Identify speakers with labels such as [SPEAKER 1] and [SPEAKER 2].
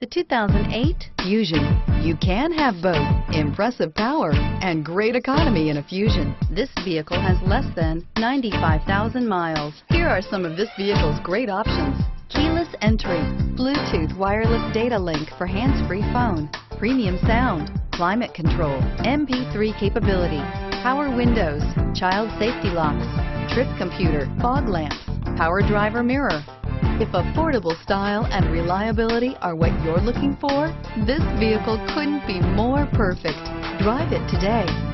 [SPEAKER 1] The 2008 Fusion. You can have both impressive power and great economy in a Fusion. This vehicle has less than 95,000 miles. Here are some of this vehicle's great options: keyless entry, Bluetooth wireless data link for hands-free phone, premium sound, climate control, MP3 capability, power windows, child safety locks, trip computer, fog lamps, power driver mirror. If affordable style and reliability are what you're looking for, this vehicle couldn't be more perfect. Drive it today.